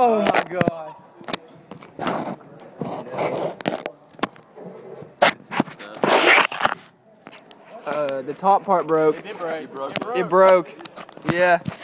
Oh my god. The top part broke. It did break. It broke. Yeah.